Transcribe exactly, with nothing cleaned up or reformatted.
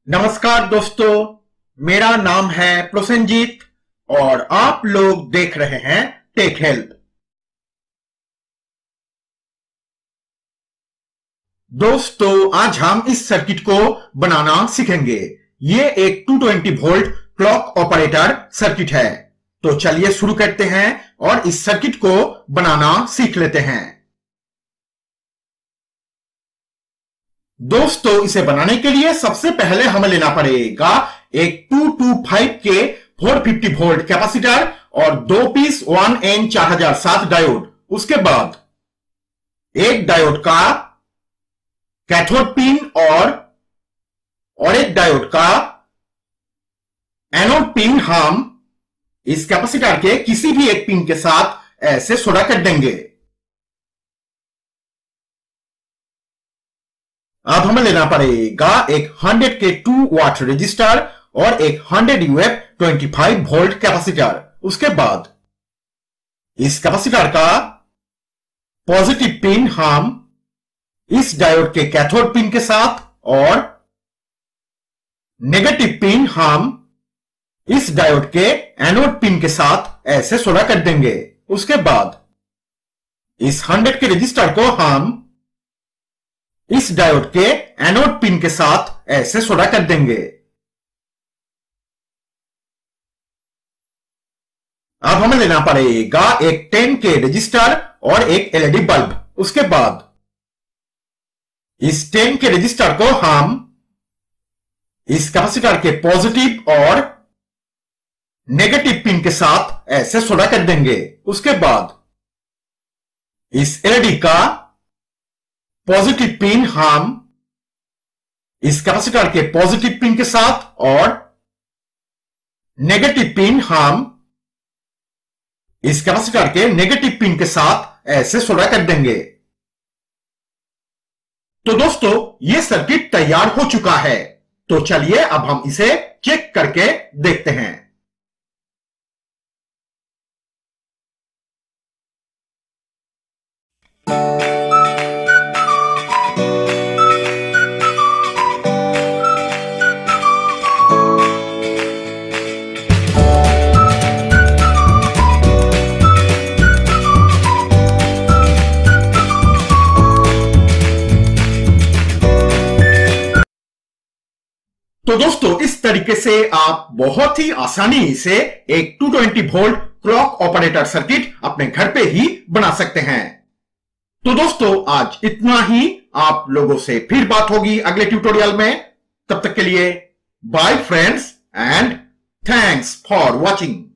नमस्कार दोस्तों, मेरा नाम है प्रोसेनजीत और आप लोग देख रहे हैं टेक हेल्प। दोस्तों, आज हम इस सर्किट को बनाना सीखेंगे। ये एक दो सौ बीस वोल्ट क्लॉक ऑपरेटर सर्किट है। तो चलिए शुरू करते हैं और इस सर्किट को बनाना सीख लेते हैं। दोस्तों, इसे बनाने के लिए सबसे पहले हमें लेना पड़ेगा एक दो सौ पच्चीस के चार सौ पचास वोल्ट कैपेसिटर और दो पीस वन एन चार हज़ार सात डायोड। उसके बाद एक डायोड का कैथोड पिन और और एक डायोड का एनोड पिन हम इस कैपेसिटर के किसी भी एक पिन के साथ ऐसे सोल्डर कर देंगे। अब हमें लेना पड़ेगा एक सौ के टू वाट रजिस्टर और एक सौ यूएफ पच्चीस वोल्ट कैपेसिटर। उसके बाद इस कैपेसिटर का पॉजिटिव पिन हम इस डायोड के कैथोड पिन के साथ और नेगेटिव पिन हम इस डायोड के एनोड पिन के साथ ऐसे सोल्डर कर देंगे। उसके बाद इस सौ के रजिस्टर को हम इस डायोड के एनोड पिन के साथ ऐसे सोल्डर कर देंगे। अब हमें लेना पड़ेगा एक दस के रजिस्टर और एक एलईडी बल्ब। उसके बाद इस दस के रजिस्टर को हम इस कैपेसिटर के पॉजिटिव और नेगेटिव पिन के साथ ऐसे सोल्डर कर देंगे। उसके बाद इस एलईडी का पॉजिटिव पिन हम इस कैपेसिटर के पॉजिटिव पिन के साथ और नेगेटिव पिन हम इस कैपेसिटर के नेगेटिव पिन के साथ ऐसे सोल्डर कर देंगे। तो दोस्तों, यह सर्किट तैयार हो चुका है। तो चलिए अब हम इसे चेक करके देखते हैं। तो दोस्तों, इस तरीके से आप बहुत ही आसानी से एक दो सौ बीस वोल्ट क्लॉक ऑपरेटर सर्किट अपने घर पे ही बना सकते हैं। तो दोस्तों, आज इतना ही। आप लोगों से फिर बात होगी अगले ट्यूटोरियल में। तब तक के लिए bye friends and thanks for watching.